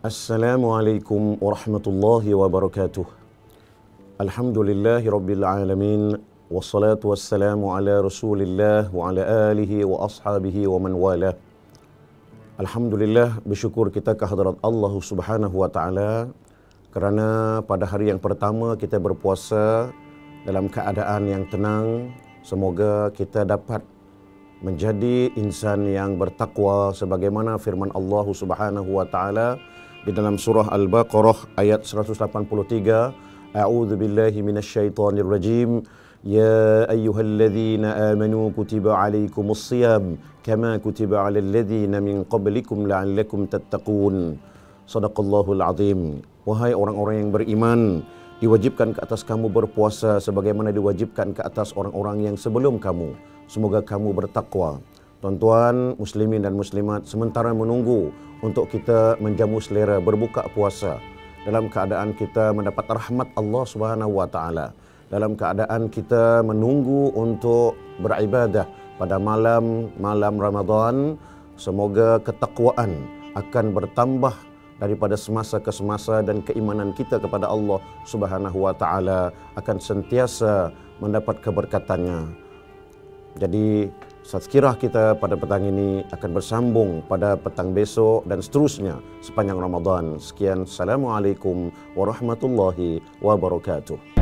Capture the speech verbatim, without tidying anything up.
Assalamualaikum warahmatullahi wabarakatuh. Alhamdulillahi rabbil alamin. Wassalatu wassalamu ala rasulillah wa ala alihi wa ashabihi wa man wala. Alhamdulillah, bersyukur kita kehadrat Allah subhanahu wa ta'ala kerana pada hari yang pertama kita berpuasa dalam keadaan yang tenang. Semoga kita dapat menjadi insan yang bertakwa sebagaimana firman Allah subhanahu wa ta'ala di dalam surah Al-Baqarah ayat seratus lapan puluh tiga. A'udzu billahi minasyaitonir rajim. Ya ayyuhalladzina amanu kutiba alaikumus shiyam kama kutiba alal ladzina min qablikum la'allakum tattaqun. Shadaqallahul azim. Wahai orang-orang yang beriman, diwajibkan ke atas kamu berpuasa sebagaimana diwajibkan ke atas orang-orang yang sebelum kamu. Semoga kamu bertakwa. Tuan-tuan, muslimin dan muslimat, sementara menunggu untuk kita menjamu selera berbuka puasa dalam keadaan kita mendapat rahmat Allah Subhanahu wa taala, dalam keadaan kita menunggu untuk beribadah pada malam-malam Ramadan, semoga ketakwaan akan bertambah daripada semasa ke semasa dan keimanan kita kepada Allah Subhanahu wa taala akan sentiasa mendapat keberkatannya. Jadi tazkirah kita pada petang ini akan bersambung pada petang besok dan seterusnya sepanjang Ramadan. Sekian, Assalamualaikum warahmatullahi wabarakatuh.